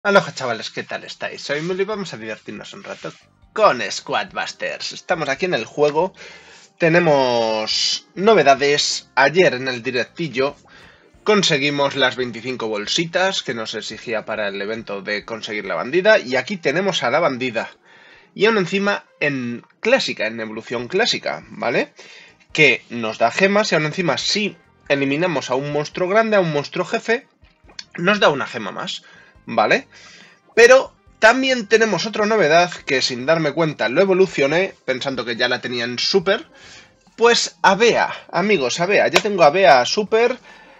Aloha chavales, ¿qué tal estáis? Soy Muli y vamos a divertirnos un rato con Squadbusters. Estamos aquí en el juego, tenemos novedades. Ayer en el directillo conseguimos las 25 bolsitas que nos exigía para el evento de conseguir la bandida. Y aquí tenemos a la bandida. Y aún encima en clásica, en evolución clásica, ¿vale? Que nos da gemas y aún encima si eliminamos a un monstruo grande, a un monstruo jefe, nos da una gema más, ¿vale? Pero también tenemos otra novedad que sin darme cuenta lo evolucioné, pensando que ya la tenía en Super. Pues a Bea, amigos, a Bea. Ya tengo a Bea Super,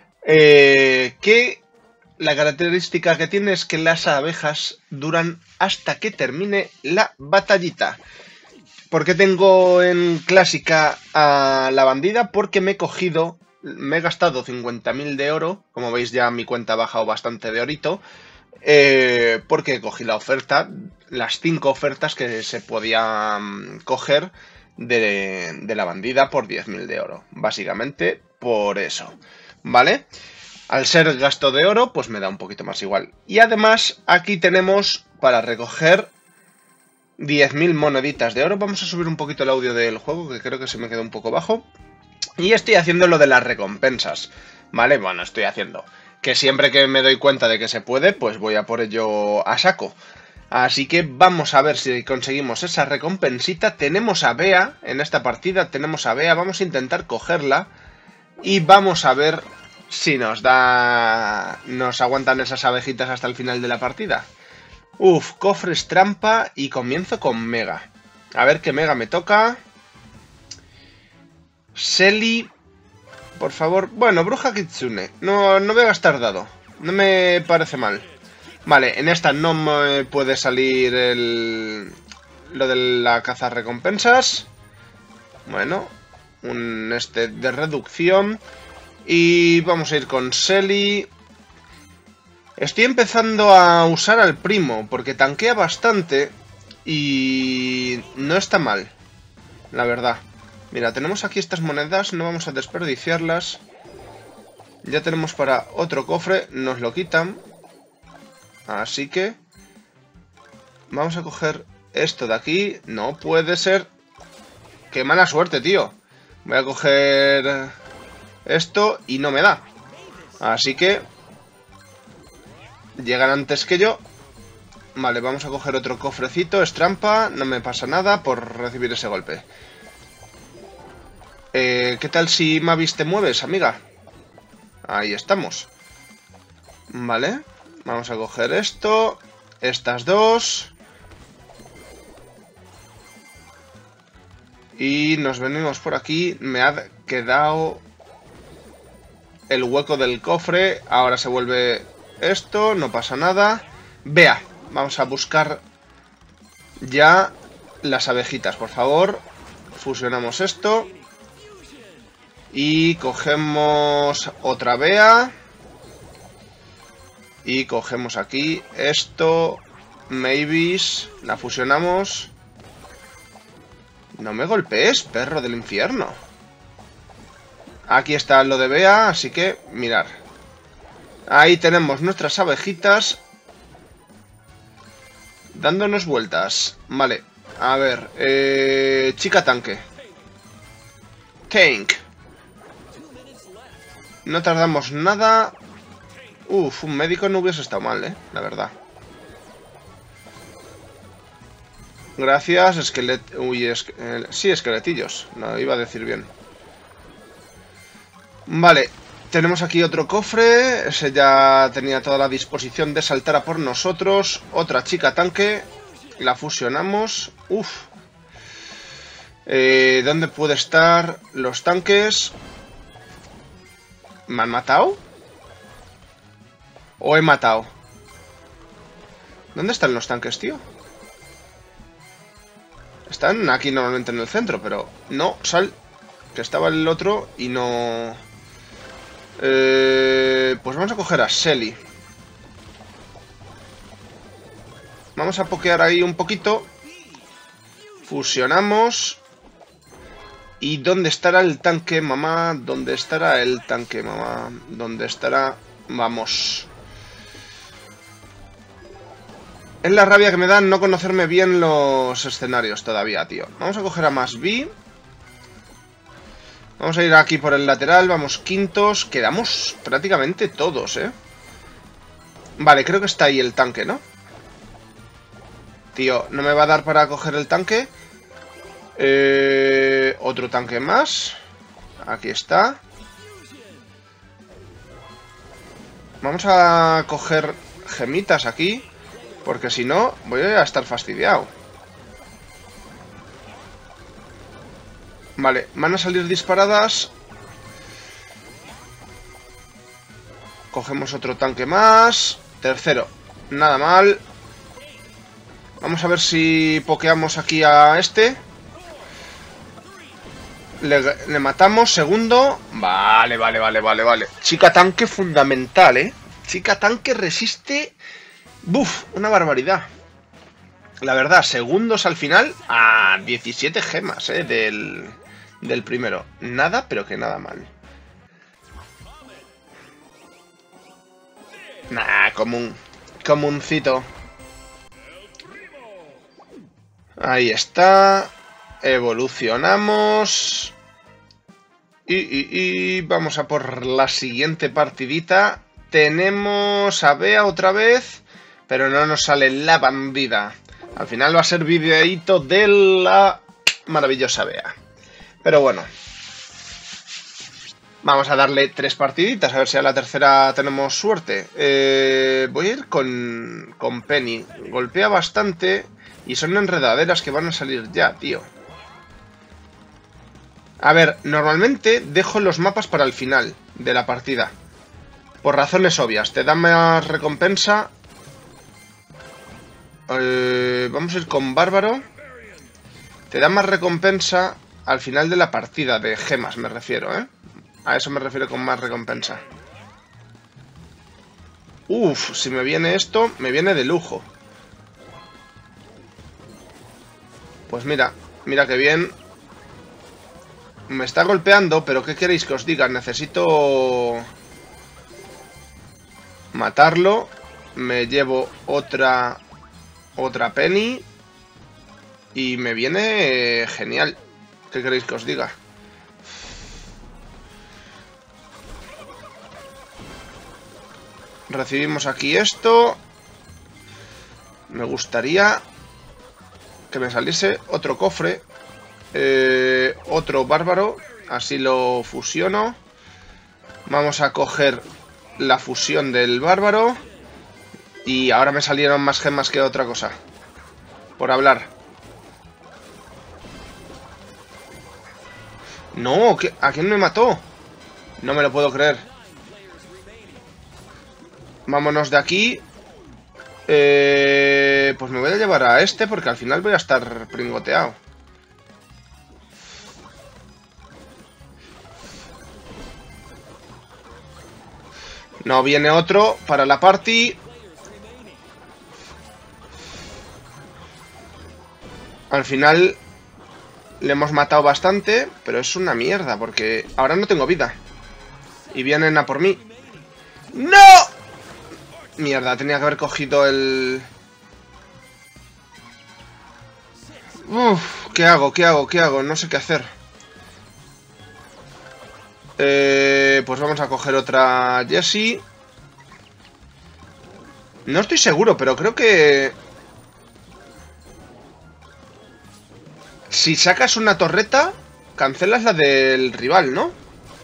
que la característica que tiene es que las abejas duran hasta que termine la batallita. ¿Por qué tengo en clásica a la bandida? Porque me he gastado 50.000 de oro. Como veis ya mi cuenta ha bajado bastante de orito. Porque cogí la oferta, las 5 ofertas que se podían coger de la bandida por 10.000 de oro. Básicamente por eso, ¿vale? Al ser gasto de oro, pues me da un poquito más igual. Y además aquí tenemos para recoger 10.000 moneditas de oro. Vamos a subir un poquito el audio del juego, que creo que se me quedó un poco bajo. Y estoy haciendo lo de las recompensas, ¿vale? Bueno, estoy haciendo que siempre que me doy cuenta de que se puede, pues voy a por ello a saco. Así que vamos a ver si conseguimos esa recompensita. Tenemos a Bea en esta partida, tenemos a Bea, vamos a intentar cogerla. Y vamos a ver si nos aguantan esas abejitas hasta el final de la partida. Uf, cofres trampa y comienzo con Mega. A ver qué Mega me toca. Selly, por favor. Bueno, Bruja Kitsune. No voy a gastar dado. No me parece mal. Vale, en esta no me puede salir lo de la caza recompensas. Bueno, un de reducción. Y vamos a ir con Selly. Estoy empezando a usar al primo, porque tanquea bastante y no está mal, la verdad. Mira, tenemos aquí estas monedas, no vamos a desperdiciarlas. Ya tenemos para otro cofre, nos lo quitan. Así que vamos a coger esto de aquí. No puede ser. ¡Qué mala suerte, tío! Voy a coger esto y no me da. Así que llegan antes que yo. Vale, vamos a coger otro cofrecito. Es trampa, no me pasa nada por recibir ese golpe. ¿Qué tal si Mavis te mueves, amiga? Ahí estamos. Vale, vamos a coger esto. Estas dos. Y nos venimos por aquí. Me ha quedado el hueco del cofre. Ahora se vuelve esto, no pasa nada. Vea, vamos a buscar ya las abejitas, por favor. Fusionamos esto. Y cogemos otra Bea. Y cogemos aquí esto. Mavis. La fusionamos. No me golpees, perro del infierno. Aquí está lo de Bea, así que mirar. Ahí tenemos nuestras abejitas dándonos vueltas. Vale, a ver. Chica tanque. Tank. No tardamos nada. Uf, un médico no hubiese estado mal, la verdad. Gracias, Uy, sí, esqueletillos. No, iba a decir bien. Vale, tenemos aquí otro cofre. Ese ya tenía toda la disposición de saltar a por nosotros. Otra chica tanque. La fusionamos. Uf. ¿Dónde puede estar los tanques? ¿Me han matado? ¿O he matado? ¿Dónde están los tanques, tío? Están aquí normalmente en el centro, pero... No, sal. Que estaba el otro y no... pues vamos a coger a Selly. Vamos a pokear ahí un poquito. Fusionamos. ¿Y dónde estará el tanque, mamá? ¿Dónde estará el tanque, mamá? ¿Dónde estará? Vamos. Es la rabia que me da no conocerme bien los escenarios todavía, tío. Vamos a coger a más B. Vamos a ir aquí por el lateral, vamos quintos. Quedamos prácticamente todos, ¿eh? Vale, creo que está ahí el tanque, ¿no? Tío, ¿no me va a dar para coger el tanque? Otro tanque más. Aquí está. Vamos a coger gemitas aquí, porque si no, voy a estar fastidiado. Vale, van a salir disparadas. Cogemos otro tanque más. Tercero, nada mal. Vamos a ver si pokeamos aquí a este. Le matamos. Segundo. Vale. Chica tanque fundamental, ¿eh? Chica tanque resiste... Buf, una barbaridad. La verdad, segundos al final. A 17 gemas, ¿eh? Del primero. Nada, pero que nada mal. Nah, comuncito. Ahí está. Evolucionamos. Y vamos a por la siguiente partidita. Tenemos a Bea otra vez, pero no nos sale la bandida. Al final va a ser videíto de la maravillosa Bea. Pero bueno. Vamos a darle 3 partiditas, a ver si a la tercera tenemos suerte. Voy a ir con Penny. Golpea bastante y son enredaderas que van a salir ya, tío. A ver, normalmente dejo los mapas para el final de la partida. Por razones obvias. Te dan más recompensa. Vamos a ir con Bárbaro. Te da más recompensa al final de la partida, de gemas me refiero, ¿eh? A eso me refiero con más recompensa. Uf, si me viene esto, me viene de lujo. Pues mira, mira qué bien. Me está golpeando, pero ¿qué queréis que os diga? Necesito matarlo. Me llevo otra Penny. Y me viene genial. ¿Qué queréis que os diga? Recibimos aquí esto. Me gustaría que me saliese otro cofre. Otro bárbaro. Así lo fusiono. Vamos a coger la fusión del bárbaro. Y ahora me salieron más gemas que otra cosa. Por hablar. No, ¿a quién me mató? No me lo puedo creer. Vámonos de aquí. Pues me voy a llevar a este porque al final voy a estar pringoteado. No, viene otro para la party. Al final le hemos matado bastante, pero es una mierda porque ahora no tengo vida. Y vienen a por mí. ¡No! Mierda, tenía que haber cogido el... Uf, ¿qué hago? No sé qué hacer. Pues vamos a coger otra Jessie. No estoy seguro, pero creo que... Si sacas una torreta, cancelas la del rival, ¿no?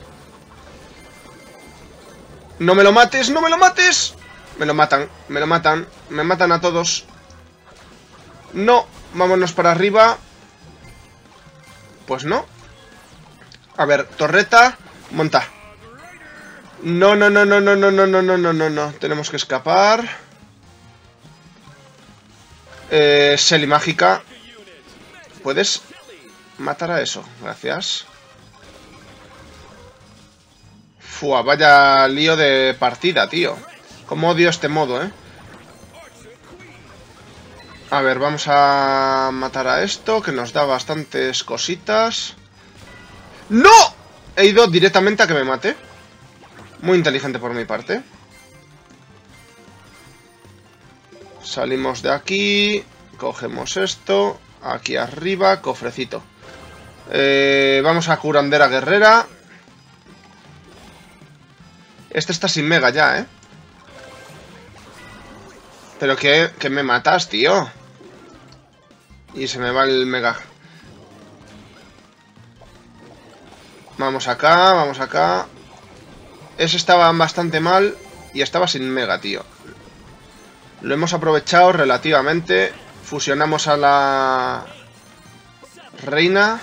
¡No me lo mates! ¡No me lo mates! Me lo matan. Me matan a todos. No, vámonos para arriba. Pues no. A ver, torreta, monta. No. Tenemos que escapar. Selly mágica. ¿Puedes matar a eso? Gracias. Fua, vaya lío de partida, tío. Cómo odio este modo, ¿eh? A ver, vamos a matar a esto, que nos da bastantes cositas. ¡No! He ido directamente a que me mate. Muy inteligente por mi parte. Salimos de aquí. Cogemos esto. Aquí arriba, cofrecito. Vamos a curandera guerrera. Este está sin mega ya, ¿eh? Pero que me matas, tío. Y se me va el mega. Vamos acá, vamos acá. Ese estaba bastante mal y estaba sin mega, tío. Lo hemos aprovechado relativamente. Fusionamos a la reina.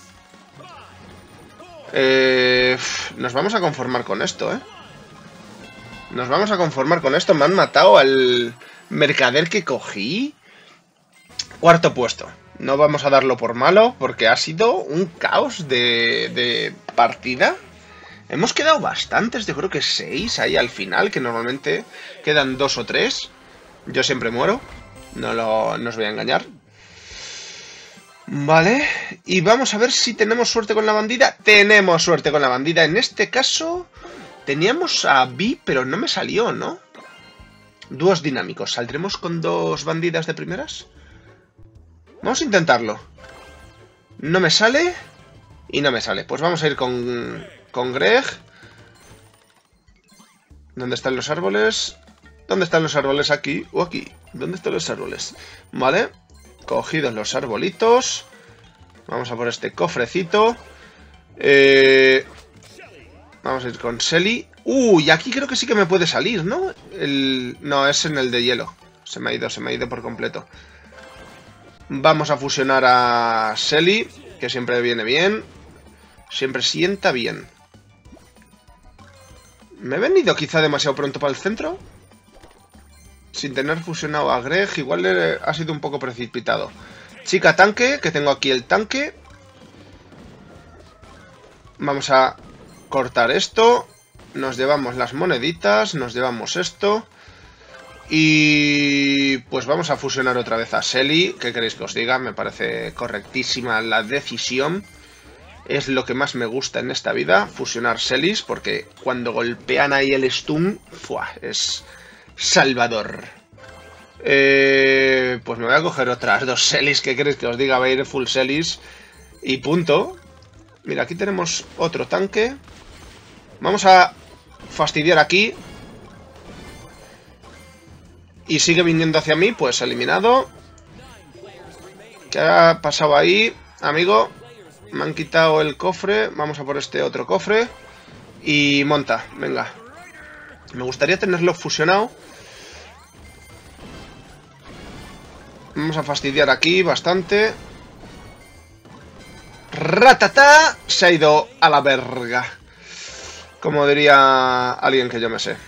Nos vamos a conformar con esto, ¿eh? Nos vamos a conformar con esto. Me han matado al mercader que cogí. Cuarto puesto. No vamos a darlo por malo porque ha sido un caos de partida. Hemos quedado bastantes, yo creo que 6 ahí al final, que normalmente quedan 2 o 3. Yo siempre muero, no os voy a engañar. Vale, y vamos a ver si tenemos suerte con la bandida. Tenemos suerte con la bandida. En este caso teníamos a Vi, pero no me salió, ¿no? Dúos dinámicos. ¿Saldremos con 2 bandidas de primeras? Vamos a intentarlo. No me sale y no me sale. Pues vamos a ir con Greg. ¿Dónde están los árboles? ¿Dónde están los árboles? ¿Aquí o aquí? ¿Dónde están los árboles? Vale. Cogidos los arbolitos. Vamos a por este cofrecito. Vamos a ir con Shelly. Y aquí creo que sí que me puede salir, ¿no? No, es en el de hielo. Se me ha ido por completo. Vamos a fusionar a Shelly, que siempre viene bien. Siempre sienta bien. ¿Me he venido quizá demasiado pronto para el centro? Sin tener fusionado a Greg, igual ha sido un poco precipitado. Chica tanque, que tengo aquí el tanque. Vamos a cortar esto. Nos llevamos las moneditas, nos llevamos esto. Y pues vamos a fusionar otra vez a Shelly. ¿Qué queréis que os diga? Me parece correctísima la decisión. Es lo que más me gusta en esta vida, fusionar Shellys, porque cuando golpean ahí el stun, ¡fua! Es salvador. Pues me voy a coger otras 2 Shellys. ¿Qué queréis que os diga? Voy a ir full Shellys y punto. Mira, aquí tenemos otro tanque. Vamos a fastidiar aquí. Y sigue viniendo hacia mí, pues eliminado. ¿Qué ha pasado ahí, amigo? Me han quitado el cofre. Vamos a por este otro cofre. Y monta, venga. Me gustaría tenerlo fusionado. Vamos a fastidiar aquí bastante. ¡Ratata! Se ha ido a la verga. Como diría alguien que yo me sé.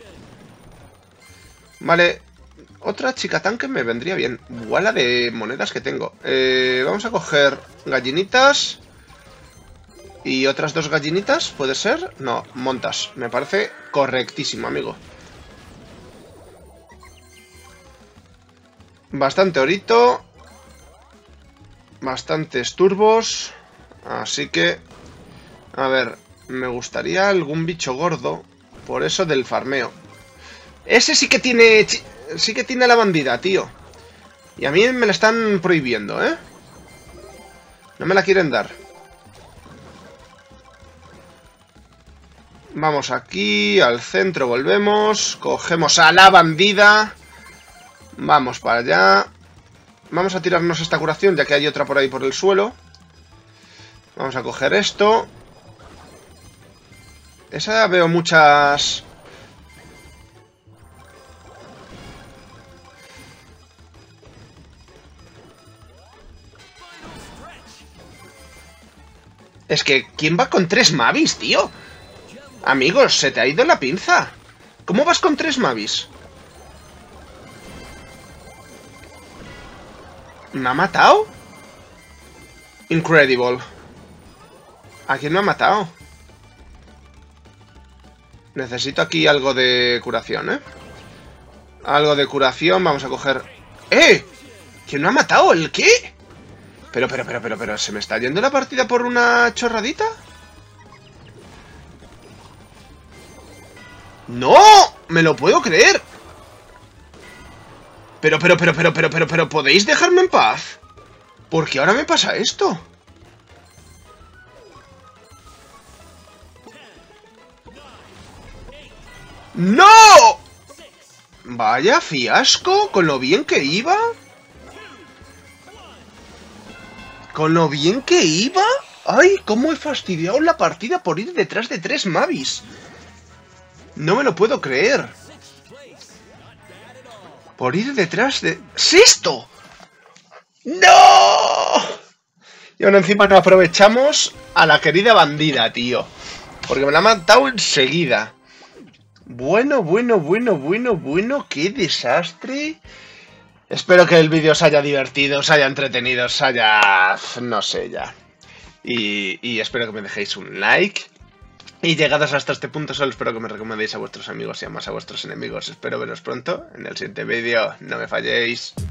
Vale. Otra chica tanque me vendría bien. Igual de monedas que tengo. Vamos a coger gallinitas. Y otras 2 gallinitas, ¿puede ser? No, montas. Me parece correctísimo, amigo. Bastante orito. Bastantes turbos. Así que... A ver, me gustaría algún bicho gordo. Por eso del farmeo. Ese sí que tiene... Sí que tiene la bandida, tío. Y a mí me la están prohibiendo, ¿eh? No me la quieren dar. Vamos aquí, al centro volvemos. Cogemos a la bandida. Vamos para allá. Vamos a tirarnos esta curación, ya que hay otra por ahí por el suelo. Vamos a coger esto. Esa veo muchas... Es que, ¿quién va con 3 Mavis, tío? Amigos, se te ha ido la pinza. ¿Cómo vas con 3 Mavis? ¿Me ha matado? Incredible. ¿A quién me ha matado? Necesito aquí algo de curación, ¿eh? Algo de curación, vamos a coger... ¡Eh! ¿Quién me ha matado? ¿El qué? Pero, ¿se me está yendo la partida por una chorradita? ¡No! ¡Me lo puedo creer! Pero, ¿podéis dejarme en paz? ¿Por qué ahora me pasa esto? ¡No! Vaya fiasco, con lo bien que iba. Con lo bien que iba. ¡Ay! ¿Cómo he fastidiado la partida por ir detrás de 3 Mavis? No me lo puedo creer. Por ir detrás de... ¡Sexto! ¡No! Y aún encima no aprovechamos a la querida bandida, tío. Porque me la ha matado enseguida. Bueno, qué desastre. Espero que el vídeo os haya divertido, os haya entretenido, os haya... no sé ya. Y espero que me dejéis un like. Y llegados hasta este punto, solo espero que me recomendéis a vuestros amigos y además a vuestros enemigos. Espero veros pronto en el siguiente vídeo. No me falléis.